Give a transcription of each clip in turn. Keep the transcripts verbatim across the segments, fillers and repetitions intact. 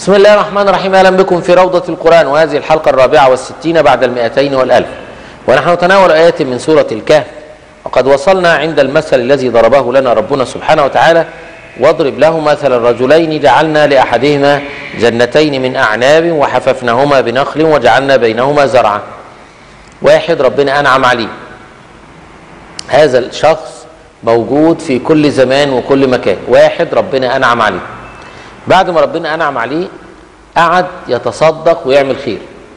بسم الله الرحمن الرحيم. أهلا بكم في روضة القرآن، وهذه الحلقة الرابعة والستين بعد المئتين والألف، ونحن نتناول آيات من سورة الكهف. وقد وصلنا عند المثل الذي ضربه لنا ربنا سبحانه وتعالى: واضرب له مثل الرجلين جعلنا لأحدهما جنتين من أعناب وحففناهما بنخل وجعلنا بينهما زرعا. واحد ربنا أنعم عليه، هذا الشخص موجود في كل زمان وكل مكان. واحد ربنا أنعم عليه، بعد ما ربنا أنعم عليه قعد يتصدق ويعمل خير،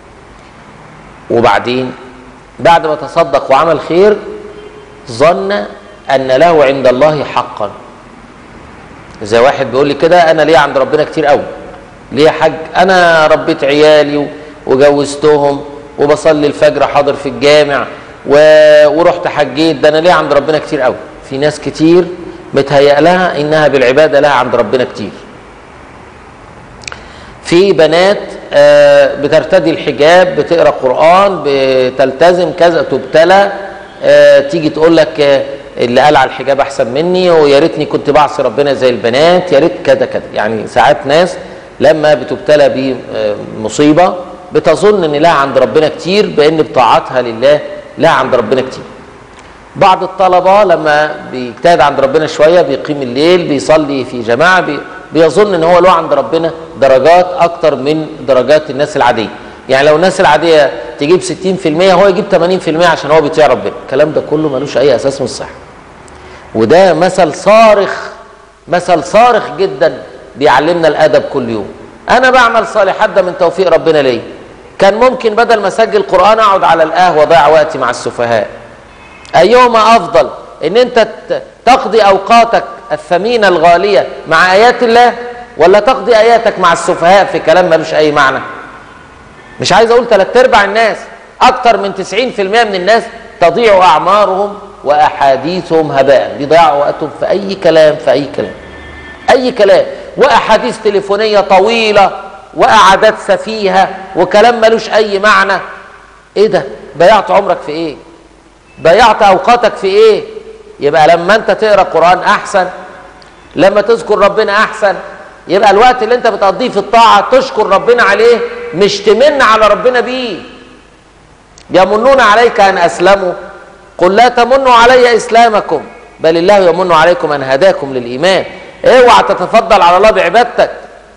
وبعدين بعد ما تصدق وعمل خير ظن أن له عند الله حقا. زي واحد بيقول لي كده: أنا ليه عند ربنا كتير قوي، ليه يا حاج؟ أنا ربيت عيالي وجوزتهم وبصلي الفجر حاضر في الجامع و... ورحت حجيت، ده أنا ليه عند ربنا كتير قوي. في ناس كتير متهيأ لها إنها بالعبادة لها عند ربنا كتير. في بنات بترتدي الحجاب، بتقرأ قرآن، بتلتزم كذا، تبتلى، تيجي تقول لك اللي قال على الحجاب أحسن مني، ويا ريتني كنت بعصي ربنا زي البنات، يا ريت كذا كذا. يعني ساعات ناس لما بتبتلى بمصيبة بتظن إن لها عند ربنا كتير، بأن بطاعتها لله لها عند ربنا كتير. بعض الطلبة لما بيجتهد عند ربنا شوية، بيقيم الليل، بيصلي في جماعة، بي بيظن ان هو له عند ربنا درجات اكتر من درجات الناس العاديه. يعني لو الناس العاديه تجيب ستين في المية، هو يجيب ثمانين في المية عشان هو بيطيع ربنا. الكلام ده كله ملوش اي اساس من الصحه، وده مثل صارخ، مثل صارخ جدا بيعلمنا الادب كل يوم. انا بعمل صالحات ده من توفيق ربنا ليا. كان ممكن بدل ما اسجل قران اقعد على القهوه واضيع وقتي مع السفهاء. ايهما افضل؟ ان انت تقضي اوقاتك الثمينة الغالية مع آيات الله، ولا تقضي آياتك مع السفهاء في كلام ملوش أي معنى؟ مش عايز أقول ثلاث أرباع الناس، أكتر من تسعين في المية من الناس تضيع أعمارهم وأحاديثهم هباء، بيضيعوا وقتهم في أي كلام، في أي كلام أي كلام، وأحاديث تليفونية طويلة وقعدات سفيهة وكلام ملوش أي معنى. إيه ده؟ ضيعت عمرك في إيه؟ ضيعت أوقاتك في إيه؟ يبقى لما انت تقرأ قرآن احسن، لما تذكر ربنا احسن. يبقى الوقت اللي انت بتقضيه في الطاعة تشكر ربنا عليه، مش تمن على ربنا بيه. يمنون عليك ان اسلموا قل لا تمنوا علي اسلامكم بل الله يمن عليكم ان هداكم للايمان. اوعى تتفضل على الله بعبادتك.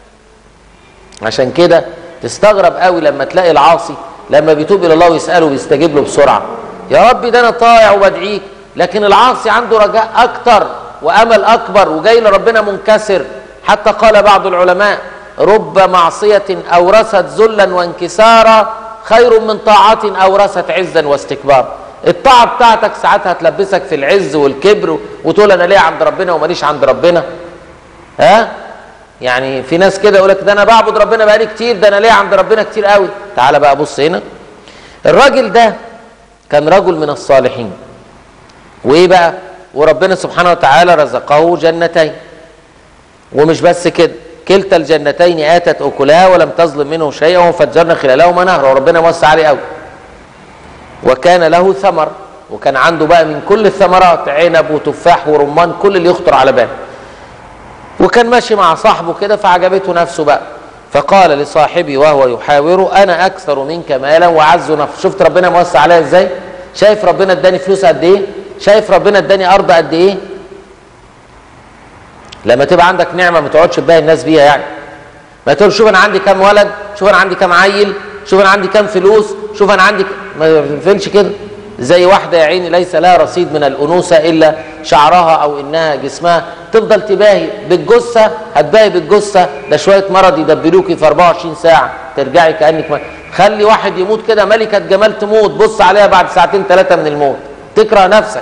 عشان كده تستغرب قوي لما تلاقي العاصي لما بيتوب الى الله ويسأله ويستجيب له بسرعة: يا ربي ده انا طائع وبدعيك. لكن العاصي عنده رجاء أكتر وأمل أكبر وجاي لربنا منكسر. حتى قال بعض العلماء: رب معصية أورثت ذلا وانكسارا خير من طاعة أورثت عزا واستكبارا. الطاعة بتاعتك ساعتها تلبسك في العز والكبر وتقول أنا ليه عند ربنا وماليش عند ربنا. ها؟ يعني في ناس كده يقول لك: ده أنا بعبد ربنا بقالي كتير، ده أنا ليه عند ربنا كتير قوي. تعال بقى بص هنا. الراجل ده كان رجل من الصالحين، وايه بقى؟ وربنا سبحانه وتعالى رزقه جنتين. ومش بس كده، كلتا الجنتين اتت اكلها ولم تظلم منه شيئا وفجرنا خلالهما نهرا. وربنا موسع عليه قوي. وكان له ثمر، وكان عنده بقى من كل الثمرات، عنب وتفاح ورمان، كل اللي يخطر على باله. وكان ماشي مع صاحبه كده فعجبته نفسه بقى، فقال لصاحبه وهو يحاوره: انا اكثر منك مالا واعز نفسا. شفت ربنا موسع عليها ازاي؟ شايف ربنا اداني فلوس قد ايه؟ شايف ربنا اداني ارض قد ايه؟ لما تبقى عندك نعمه ما تقعدش تباهي الناس بيها. يعني ما تقول شوف انا عندي كام ولد، شوف انا عندي كام عيل، شوف انا عندي كام فلوس، شوف انا عندي ك... ما تنفلش كده. زي واحده يا عيني ليس لها رصيد من الانوثه الا شعرها او انها جسمها، تفضل تباهي بالجثه. هتباهي بالجثه، ده شويه مرض يدبلوكي في أربعة وعشرين ساعه ترجعي كانك ما... خلي واحد يموت كده، ملكه جمال تموت، بص عليها بعد ساعتين ثلاثه من الموت تكره نفسك.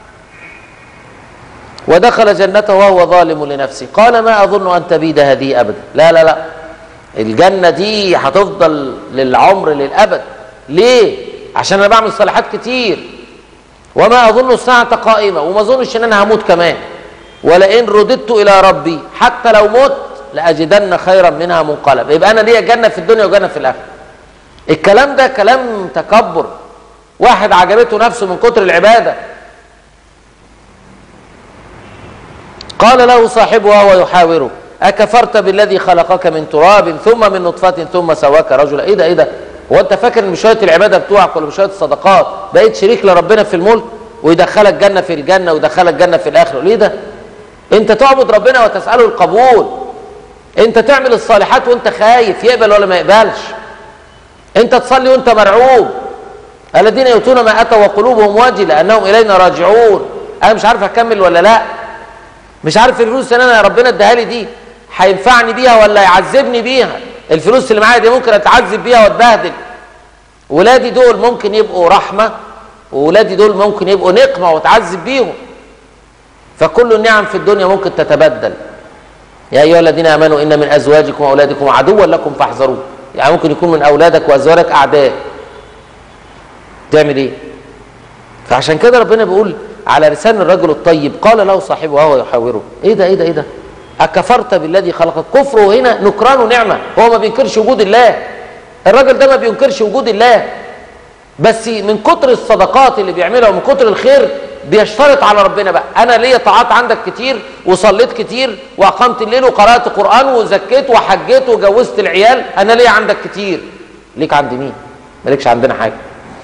ودخل جنته وهو ظالم لنفسه قال ما أظن أن تبيد هذه أبدا. لا لا لا، الجنة دي هتفضل للعمر للأبد. ليه؟ عشان أنا بعمل صالحات كتير. وما أظن الساعة قائمة، وما أظنش أن أنا هموت كمان. ولئن رددت إلى ربي حتى لو مت لأجدن خيرا منها منقلب. يبقى أنا ليا جنة في الدنيا وجنة في الآخرة. الكلام ده كلام تكبر. واحد عجبته نفسه من كتر العبادة. قال له صاحبه وهو يحاوره: اكفرت بالذي خلقك من تراب ثم من نطفه ثم سواك رجلا. ايه ده ايه ده؟ هو انت فاكر ان بشويه العباده بتوعك ولا بشويه الصدقات بقيت شريك لربنا في الملك ويدخلك جنه في الجنه ويدخلك جنه في الاخره؟ ليه ده؟ انت تعبد ربنا وتساله القبول. انت تعمل الصالحات وانت خايف يقبل ولا ما يقبلش. انت تصلي وانت مرعوب. الذين يؤتون ما اتوا وقلوبهم واجله انهم الينا راجعون. انا مش عارف اكمل ولا لا، مش عارف الفلوس اللي انا ربنا اداها لي دي هينفعني بيها ولا يعذبني بيها. الفلوس اللي معايا دي ممكن اتعذب بيها واتبهدل. ولادي دول ممكن يبقوا رحمه، وولادي دول ممكن يبقوا نقمه واتعذب بيهم. فكل النعم في الدنيا ممكن تتبدل. يا ايها الذين امنوا ان من ازواجكم واولادكم عدوا لكم فاحذروه. يعني ممكن يكون من اولادك وازواجك اعداء، تعمل ايه؟ فعشان كده ربنا بيقول على لسان الرجل الطيب قال له صاحبه وهو يحاوره. ايه ده ايه ده ايه ده؟ اكفرت بالذي خلقك. كفره هنا نكران نعمه، هو ما بينكرش وجود الله. الراجل ده ما بينكرش وجود الله، بس من كتر الصدقات اللي بيعملها ومن كتر الخير بيشترط على ربنا بقى. انا ليا طاعات عندك كتير وصليت كتير واقمت الليل وقرات قران وزكيت وحجيت وجوزت العيال، انا ليا عندك كتير. ليك عند مين؟ مالكش عندنا حاجه.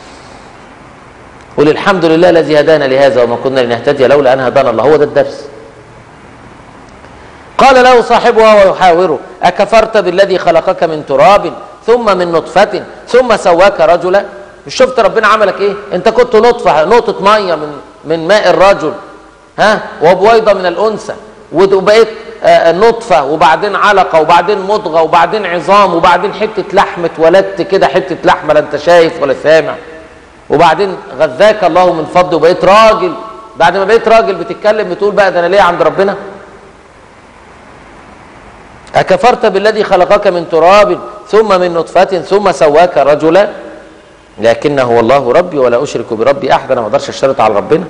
قل الحمد لله الذي هدانا لهذا وما كنا لنهتدي لولا ان هدانا الله. هو ده الدرس. قال له صاحبه وهو يحاوره اكفرت بالذي خلقك من تراب ثم من نطفه ثم سواك رجلا. مش شفت ربنا عملك ايه؟ انت كنت نطفه، نقطه ميه من من ماء الرجل، ها، وبويضه من الانثى، وبقيت آه نطفه وبعدين علقه وبعدين مضغه وبعدين عظام وبعدين حته لحم اتولدت كده، حته لحمه لا انت شايف ولا سامع، وبعدين غذاك الله من فضله وبقيت راجل. بعد ما بقيت راجل بتتكلم بتقول بقى ده انا ليه عند ربنا؟ اكفرت بالذي خلقك من تراب ثم من نطفه ثم سواك رجلا لكنه هو الله ربي ولا اشرك بربي احد. انا ما اقدرش اشترط على ربنا.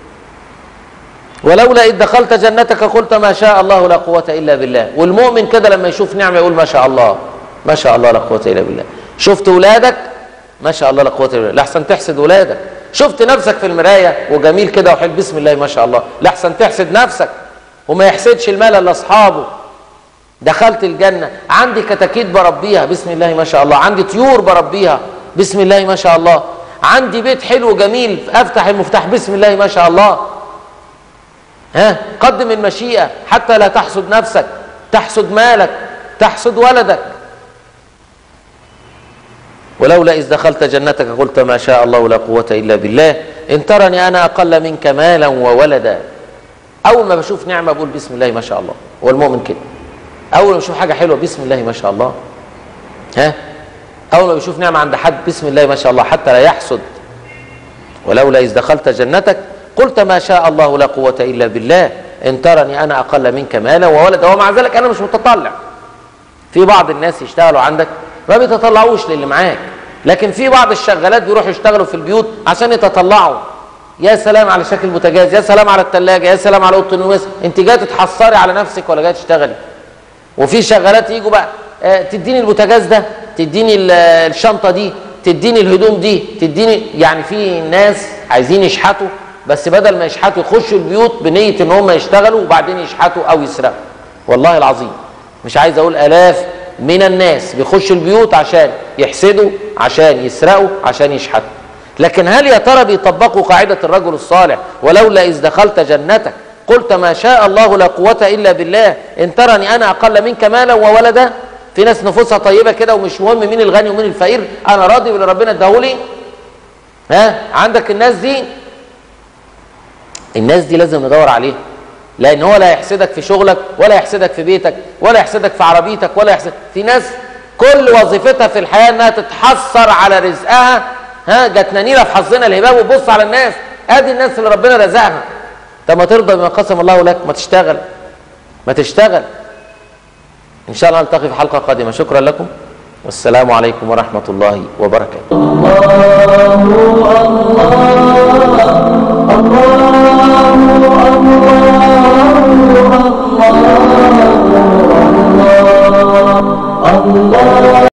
ولولا اذ دخلت جنتك قلت ما شاء الله لا قوه الا بالله. والمؤمن كده لما يشوف نعمه يقول ما شاء الله ما شاء الله لا قوه الا بالله. شفت ولادك ما شاء الله لا قوه الا بالله، لاحسن تحسد ولادك. شفت نفسك في المرايه وجميل كده وحلو بسم الله ما شاء الله، لاحسن تحسد نفسك وما يحسدش المال الا اصحابه. دخلت الجنه عندي كتاكيت بربيها بسم الله ما شاء الله، عندي طيور بربيها بسم الله ما شاء الله، عندي بيت حلو جميل افتح المفتاح بسم الله ما شاء الله. ها، قدم المشيئه حتى لا تحسد نفسك، تحسد مالك، تحسد ولدك. ولولا إذ دخلت جنتك قلت ما شاء الله لا قوة إلا بالله إن ترني أنا أقل منك مالا وولدا. أول ما بشوف نعمة بقول بسم الله ما شاء الله. هو المؤمن كده، أول ما بشوف حاجة حلوة بسم الله ما شاء الله. ها، أول ما بشوف نعمة عند حد بسم الله ما شاء الله حتى لا يحسد. ولولا إذ دخلت جنتك قلت ما شاء الله لا قوة إلا بالله إن ترني أنا أقل منك مالا وولدا. ومع ذلك أنا مش متطلع. في بعض الناس يشتغلوا عندك ما بيتطلعوش للي معاك، لكن في بعض الشغالات بيروحوا يشتغلوا في البيوت عشان يتطلعوا. يا سلام على شكل البوتاجاز، يا سلام على الثلاجه، يا سلام على اوضه النوم. انت جايه تتحسري على نفسك ولا جايه تشتغلي؟ وفي شغالات يجوا بقى آه تديني البوتاجاز ده، تديني الشنطه دي، تديني الهدوم دي، تديني. يعني في ناس عايزين يشحتوا، بس بدل ما يشحتوا يخشوا البيوت بنيه ان هم يشتغلوا وبعدين يشحتوا او يسرقوا. والله العظيم مش عايز اقول الاف من الناس بيخشوا البيوت عشان يحسدوا، عشان يسرقوا، عشان يشحتوا. لكن هل يا ترى بيطبقوا قاعدة الرجل الصالح ولولا إذ دخلت جنتك قلت ما شاء الله لا قوة إلا بالله إن ترني أنا أقل منك مالا وولدا؟ في ناس نفوسها طيبة كده ومش مهم مين الغني ومين الفقير، أنا راضي باللي ربنا اداهولي. ها، عندك الناس دي؟ الناس دي لازم ندور عليها، لأن هو لا يحسدك في شغلك ولا يحسدك في بيتك ولا يحسدك في عربيتك ولا يحسدك. في ناس كل وظيفتها في الحياة انها تتحسر على رزقها. ها، جاتنا نيلة في حظنا الهباب وبص على الناس، ادي الناس اللي ربنا رزقها. طب ما ترضى بما قسم الله لك، ما تشتغل ما تشتغل. ان شاء الله نلتقي في حلقة قادمة. شكرا لكم والسلام عليكم ورحمة الله وبركاته. الله الله